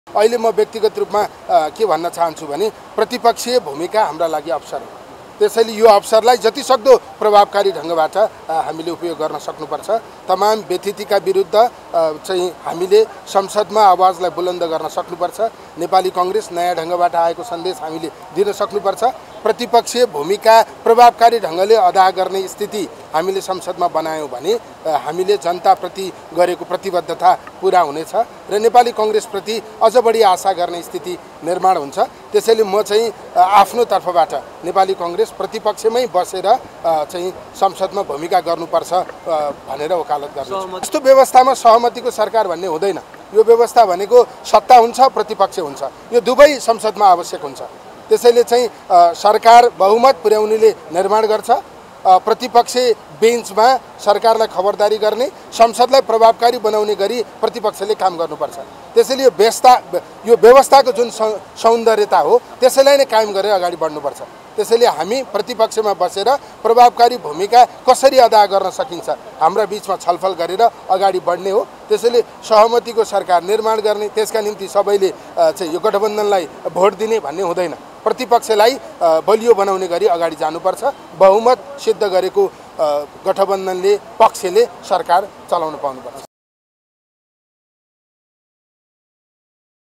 अहिले म व्यक्तिगत रूपमा के भन्न चाहन्छु भने प्रतिपक्षीय भूमिका हाम्रा लागि अवसर हो। त्यसैले यो अवसरलाई जतिसक्दो प्रभावकारी ढङ्गबाट हामीले उपयोग गर्न सक्नुपर्छ। तमाम व्यथितिका विरुद्ध चाहिँ हामीले संसदमा आवाजलाई बुलन्द गर्न सक्नुपर्छ। नेपाली कांग्रेस नयाँ ढङ्गबाट आएको सन्देश हामीले दिन सक्नुपर्छ। प्रतिपक्षीय भूमिका प्रभावकारी ढङ्गले अदा गर्ने स्थिति हामीले संसदमा बनायौँ भने हामीले जनताप्रति गरेको प्रतिबद्धता पुरा हुनेछ र नेपाली कांग्रेसप्रति अझ बढी आशा गर्ने स्थिति निर्माण हुन्छ। त्यसैले म चाहिँ आफ्नो तर्फबाट नेपाली कांग्रेस प्रतिपक्षमै बसेर चाहिँ संसदमा भूमिका गर्नुपर्छ भनेर वकालत गर्छु। यस्तो व्यवस्थामा सहमतिको सरकार भन्ने हुँदैन। यो व्यवस्था भनेको सत्ता हुन्छ, प्रतिपक्ष हुन्छ, यो दुवै संसदमा आवश्यक हुन्छ। त्यसैले चाहिँ सरकार बहुमत पुर्याउनेले निर्माण गर्छ, प्रतिपक्ष बेन्चमा सरकारलाई खबरदारी गर्ने, संसदलाई प्रभावकारी बनाउने गरी प्रतिपक्षले काम गर्नुपर्छ। त्यसैले यो व्यवस्थाको जुन सौन्दर्यता हो त्यसैलाई नै कायम गरेर अगाडि बढ्नुपर्छ। त्यसैले हामी प्रतिपक्षमा बसेर प्रभावकारी भूमिका कसरी अदा गर्न सकिन्छ हाम्रा बीचमा छलफल गरेर अगाडि बढ्ने हो। त्यसैले सहमतिको सरकार निर्माण गर्ने, त्यसका निम्ति सबैले चाहिँ यो गठबन्धनलाई भोट दिने भन्ने हुँदैन। प्रतिपक्षलाई बलियो बनाउने गरी अगाडि जानुपर्छ। बहुमत सिद्ध गरेको गठबन्धनले पक्षले सरकार चलाउन पाउनुपर्छ।